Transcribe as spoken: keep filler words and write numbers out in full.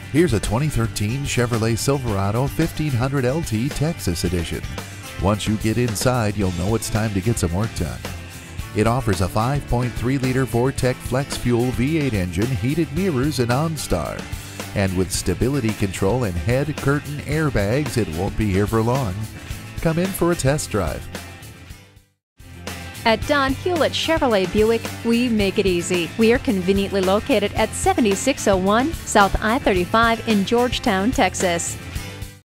Here's a twenty thirteen Chevrolet Silverado fifteen hundred L T Texas Edition. Once you get inside, you'll know it's time to get some work done. It offers a five point three liter Vortec Flex Fuel V eight engine, heated mirrors, and OnStar. And with stability control and head curtain airbags, it won't be here for long. Come in for a test drive. At Don Hewlett Chevrolet Buick, we make it easy. We are conveniently located at seventy-six oh one South I thirty-five in Georgetown, Texas.